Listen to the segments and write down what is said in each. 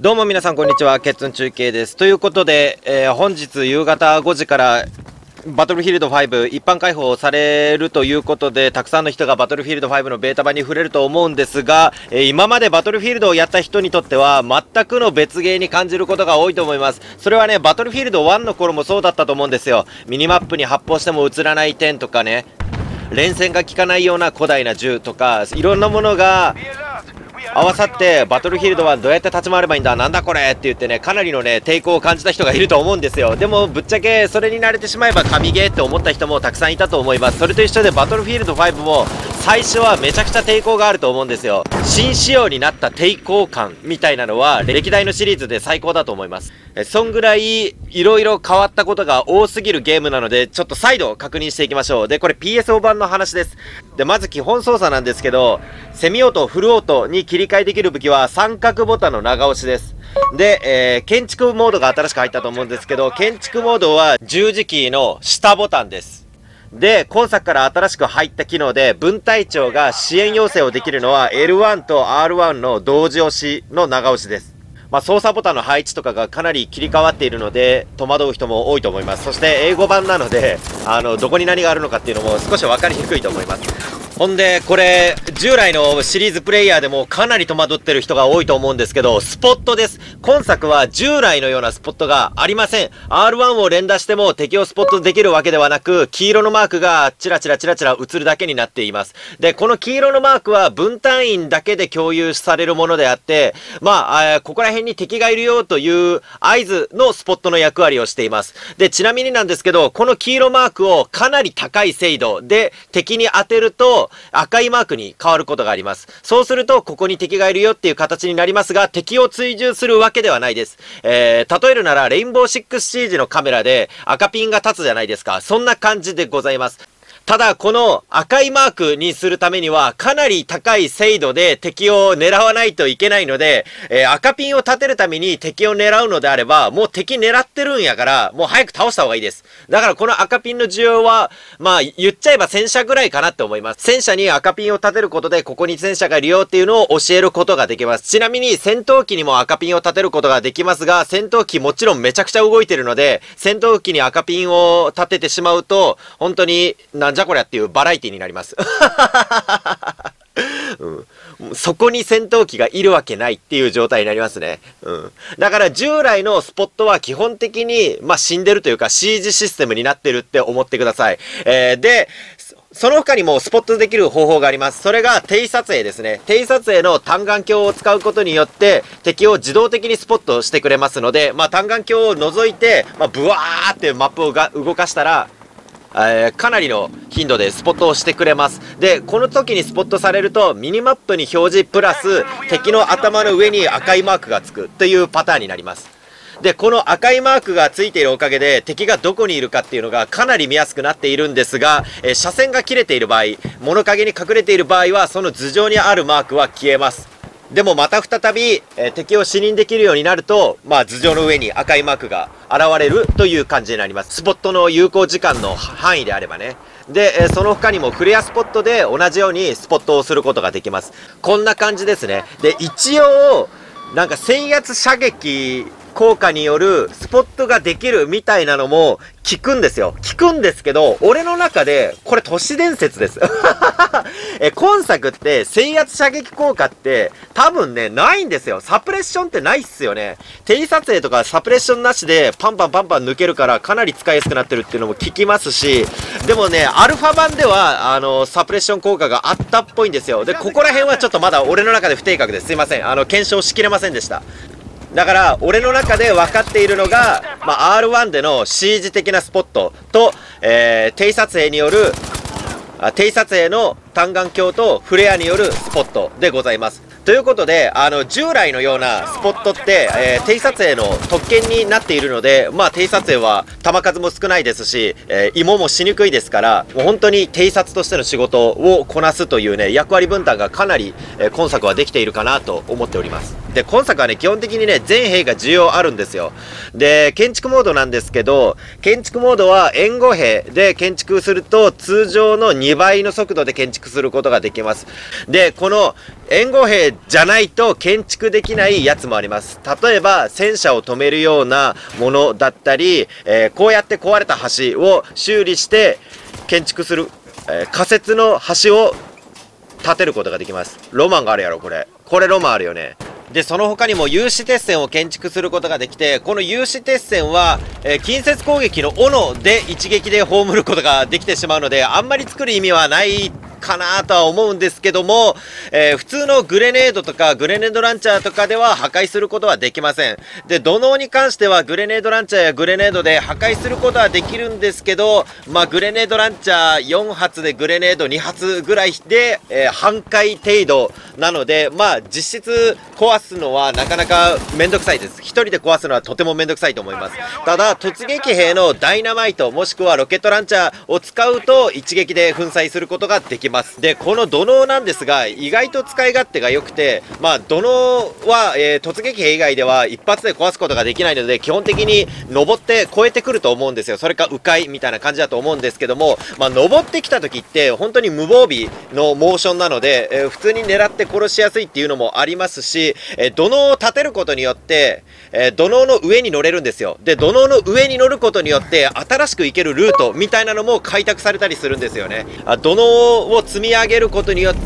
どうも皆さんこんにちは、ケッツン中継です。ということで、本日夕方5時からバトルフィールド5一般開放されるということで、たくさんの人がバトルフィールド5のベータ版に触れると思うんですが、今までバトルフィールドをやった人にとっては全くの別ゲーに感じることが多いと思います。それはね、バトルフィールド1の頃もそうだったと思うんですよ。ミニマップに発砲しても映らない点とかね、連戦が効かないような古代な銃とか、いろんなものが合わさってバトルフィールドはどうやって立ち回ればいいんだ、なんだこれって言ってね、かなりのね抵抗を感じた人がいると思うんですよ。でもぶっちゃけそれに慣れてしまえば神ゲーって思った人もたくさんいたと思います。それと一緒でバトルフィールド5も最初はめちゃくちゃ抵抗があると思うんですよ。新仕様になった抵抗感みたいなのは歴代のシリーズで最高だと思います。そんぐらいいろいろ変わったことが多すぎるゲームなので、ちょっと再度確認していきましょう。で、これ PSO 版の話です。で、まず基本操作なんですけど、セミオート、フルオートに切り替えできる武器は三角ボタンの長押しです。で、建築モードが新しく入ったと思うんですけど、建築モードは十字キーの下ボタンです。で、今作から新しく入った機能で、分隊長が支援要請をできるのは L1 と R1 の同時押しの長押しです。操作ボタンの配置とかがかなり切り替わっているので、戸惑う人も多いと思います。そして英語版なので、どこに何があるのかっていうのも少し分かりにくいと思います。ほんで、これ、従来のシリーズプレイヤーでもかなり戸惑ってる人が多いと思うんですけど、スポットです。今作は従来のようなスポットがありません。R1 を連打しても敵をスポットできるわけではなく、黄色のマークがチラチラ映るだけになっています。で、この黄色のマークは分隊員だけで共有されるものであって、ここら辺に敵がいるよという合図のスポットの役割をしています。で、ちなみになんですけど、この黄色マークをかなり高い精度で敵に当てると、赤いマークに変わることがあります。そうすると、ここに敵がいるよっていう形になりますが、敵を追従するわけではないです。例えるなら、レインボーシックスシージのカメラで赤ピンが立つじゃないですか。そんな感じでございます。ただ、この赤いマークにするためには、かなり高い精度で敵を狙わないといけないので、赤ピンを立てるために敵を狙うのであれば、もう敵狙ってるんやから、もう早く倒した方がいいです。だからこの赤ピンの需要は、言っちゃえば戦車ぐらいかなって思います。戦車に赤ピンを立てることで、ここに戦車がいるよっていうのを教えることができます。ちなみに戦闘機にも赤ピンを立てることができますが、戦闘機もちろんめちゃくちゃ動いてるので、戦闘機に赤ピンを立ててしまうと、本当に、なんじゃこりゃっていうバラエティになります。そこに戦闘機がいるわけないっていう状態になりますね。だから従来のスポットは基本的に、死んでるというか CG システムになってるって思ってください。で、その他にもスポットできる方法があります。それが低撮影ですね。低撮影の単眼鏡を使うことによって敵を自動的にスポットしてくれますので、単眼鏡を除いて、ブワーってマップを動かしたら、かなりの頻度でスポットをしてくれます。で、この時にスポットされると、ミニマップに表示プラス、敵の頭の上に赤いマークがつくというパターンになります。で、この赤いマークがついているおかげで、敵がどこにいるかっていうのがかなり見やすくなっているんですが、車線が切れている場合、物陰に隠れている場合は、その頭上にあるマークは消えます。でもまた再び、敵を視認できるようになると、頭上の上に赤いマークが現れるという感じになります。スポットの有効時間の範囲であればね。で、その他にもフレアスポットで同じようにスポットをすることができます。こんな感じですね。で、一応、なんか制圧射撃効果によるスポットができるみたいなのも聞くんですよ。聞くんですけど、俺の中でこれ都市伝説です。今作って制圧射撃効果って多分ね、ないんですよ。サプレッションってないっすよね。低撮影とかサプレッションなしでパンパン抜けるからかなり使いやすくなってるっていうのも聞きますし、でもね、アルファ版ではサプレッション効果があったっぽいんですよ。で、ここら辺はちょっとまだ俺の中で不定確です。すいません。検証しきれませんでした。だから、俺の中で分かっているのが、R1 での CG 的なスポットと、低撮影による、低撮影の単眼鏡とフレアによるスポットでございます。ということで、従来のようなスポットって、低撮影の特権になっているので、低撮影は弾数も少ないですし、芋もしにくいですから、もう本当に偵察としての仕事をこなすというね、役割分担がかなり、今作はできているかなと思っております。 で、今作はね、基本的にね、全兵が需要あるんですよ。で、建築モードなんですけど、建築モードは援護兵で建築すると、通常の2倍の速度で建築することができます。で、この援護兵じゃないと建築できないやつもあります。例えば、戦車を止めるようなものだったり、こうやって壊れた橋を修理して建築する、仮設の橋を建てることができます。ロマンがあるやろ、これ。これロマンあるよね。で、その他にも有刺鉄線を建築することができて、この有刺鉄線は、近接攻撃の斧で一撃で葬ることができてしまうので、あんまり作る意味はないかなとは思うんですけども、普通のグレネードとかグレネードランチャーとかでは破壊することはできません。で、土のうに関してはグレネードランチャーやグレネードで破壊することはできるんですけど、まあグレネードランチャー4発でグレネード2発ぐらいで、半壊程度なので、まあ実質壊すのはなかなかめんどくさいです。一人で壊すのはとてもめんどくさいと思います。ただ、突撃兵のダイナマイトもしくはロケットランチャーを使うと一撃で粉砕することができます。で、この土のうなんですが、意外と使い勝手が良くて、まあ、土のうは、突撃兵以外では一発で壊すことができないので、基本的に登って越えてくると思うんですよ。それか迂回みたいな感じだと思うんですけども、まあ、登ってきた時って、本当に無防備のモーションなので、普通に狙って殺しやすいっていうのもありますし、土のうを立てることによって、土のうの上に乗れるんですよ。で、土のうの上に乗ることによって、新しく行けるルートみたいなのも開拓されたりするんですよね。土のうを積み上げることによって、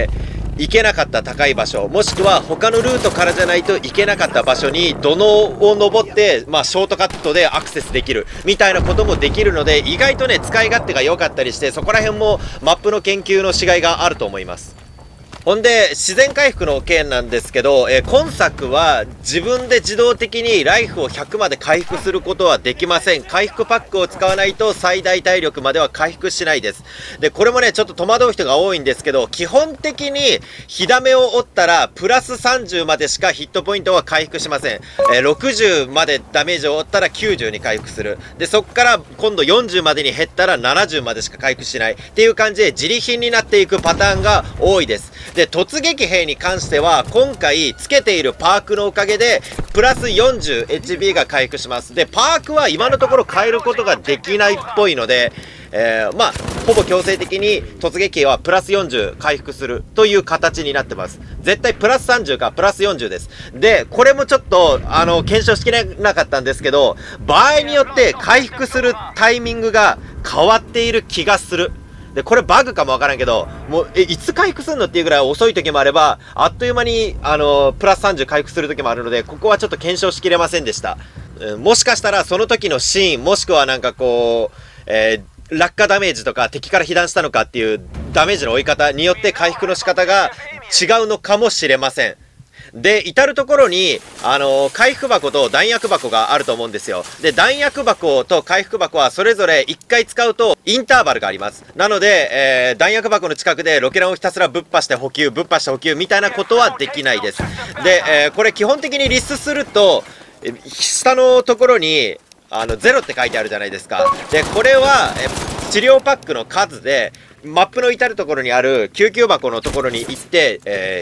行けなかった高い場所、もしくは他のルートからじゃないと行けなかった場所に土のうを登って、まあ、ショートカットでアクセスできるみたいなこともできるので、意外とね、使い勝手が良かったりして、そこら辺もマップの研究のしがいがあると思います。ほんで、自然回復の件なんですけど、今作は自分で自動的にライフを100まで回復することはできません。回復パックを使わないと最大体力までは回復しないです。で、これもね、ちょっと戸惑う人が多いんですけど、基本的に火ダメを折ったら、プラス30までしかヒットポイントは回復しません。60までダメージを負ったら90に回復する。で、そっから今度40までに減ったら70までしか回復しない。っていう感じで自利品になっていくパターンが多いです。で、突撃兵に関しては、今回つけているパークのおかげで、プラス 40HP が回復します。で、パークは今のところ変えることができないっぽいので、まあ、ほぼ強制的に突撃兵はプラス40回復するという形になってます。絶対プラス30かプラス40です。で、これもちょっと、検証しきれなかったんですけど、場合によって回復するタイミングが変わっている気がする。で、これバグかもわからんけど、もう、いつ回復するのっていうぐらい遅い時もあれば、あっという間に、プラス30回復する時もあるので、ここはちょっと検証しきれませんでした。もしかしたらその時のシーン、もしくはなんかこう、落下ダメージとか敵から被弾したのかっていうダメージの追い方によって回復の仕方が違うのかもしれません。で、至るところに、回復箱と弾薬箱があると思うんですよ。で、弾薬箱と回復箱はそれぞれ1回使うとインターバルがあります。なので、弾薬箱の近くでロケランをひたすらぶっ破して補給みたいなことはできないです。で、これ基本的にリスすると、下のところに、0って書いてあるじゃないですか。で、これは、治療パックの数で、マップの至るところにある救急箱のところに行って、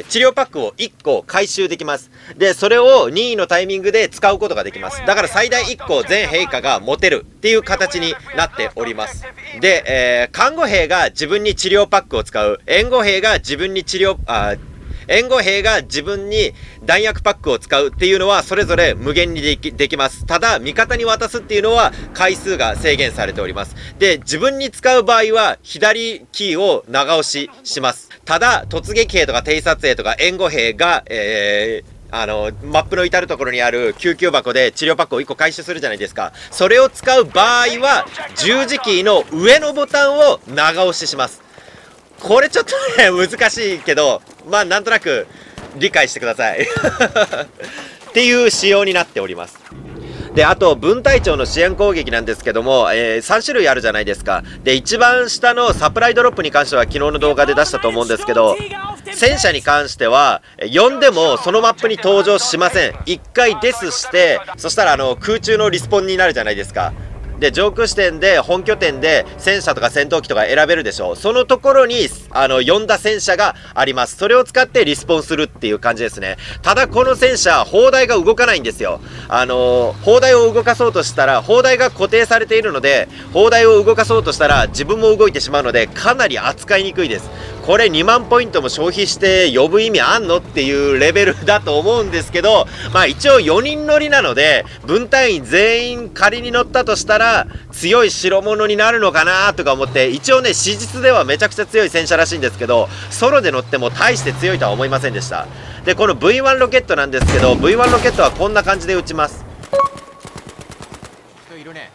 治療パックを1個回収できます。で、それを任意のタイミングで使うことができます。だから最大1個全兵価が持てるっていう形になっております。で、看護兵が自分に治療パックを使う。援護兵が自分に援護兵が自分に弾薬パックを使うっていうのはそれぞれ無限にできます。ただ、味方に渡すっていうのは回数が制限されております。で、自分に使う場合は左キーを長押しします。ただ、突撃兵とか偵察兵とか援護兵が、マップの至るところにある救急箱で治療パックを1個回収するじゃないですか。それを使う場合は、十字キーの上のボタンを長押しします。これちょっとね、難しいけど、まあなんとなく理解してください。っていう仕様になっております。で、あと、分隊長の支援攻撃なんですけども、3種類あるじゃないですか。で、一番下のサプライドロップに関しては昨日の動画で出したと思うんですけど、戦車に関しては、呼んでもそのマップに登場しません。1回デスして、そしたら空中のリスポンになるじゃないですか。 で、上空視点で本拠点で戦車とか戦闘機とか選べるでしょ。そのところに、呼んだ戦車があります。それを使ってリスポンするっていう感じですね。ただこの戦車、砲台が動かないんですよ。砲台を動かそうとしたら、砲台が固定されているので、砲台を動かそうとしたら自分も動いてしまうので、かなり扱いにくいです。これ2万ポイントも消費して呼ぶ意味あんのっていうレベルだと思うんですけど、まあ一応4人乗りなので、分隊員全員仮に乗ったとしたら、強い代物になるのかなとか思って、一応ね、史実ではめちゃくちゃ強い戦車らしいんですけど、ソロで乗っても大して強いとは思いませんでした。で、この V1 ロケットなんですけど、V1 ロケットはこんな感じで撃ちます。人いるね。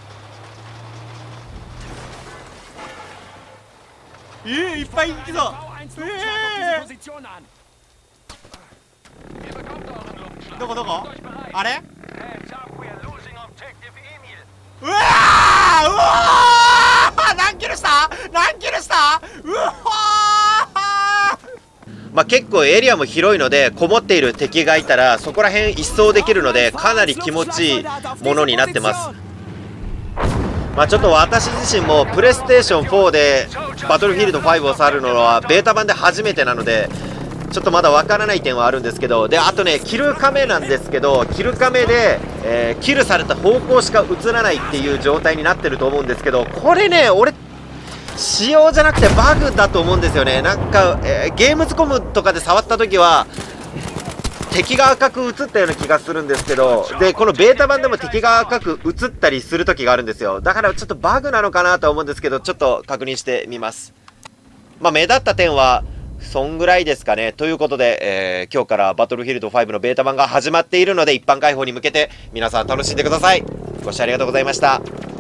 いっぱいいるぞ。どこあれ。うわー何キルしたうわまあ結構エリアも広いので、こもっている敵がいたらそこら辺一掃できるので、かなり気持ちいいものになってます。まあちょっと私自身もプレイステーション4でバトルフィールド5を触るのはベータ版で初めてなので、ちょっとまだわからない点はあるんですけど、で、あとね、キルカメなんですけど、キルカメで、キルされた方向しか映らないっていう状態になってると思うんですけど、これね、俺、仕様じゃなくてバグだと思うんですよね。なんか、ゲームズコムとかで触った時は、敵が赤く映ったような気がするんですけど、で、このベータ版でも敵が赤く映ったりする時があるんですよ。だからちょっとバグなのかなとは思うんですけど、ちょっと確認してみます。まあ、目立った点は、そんぐらいですかね。ということで、今日からバトルフィールド5のベータ版が始まっているので、一般開放に向けて皆さん楽しんでください。ご視聴ありがとうございました。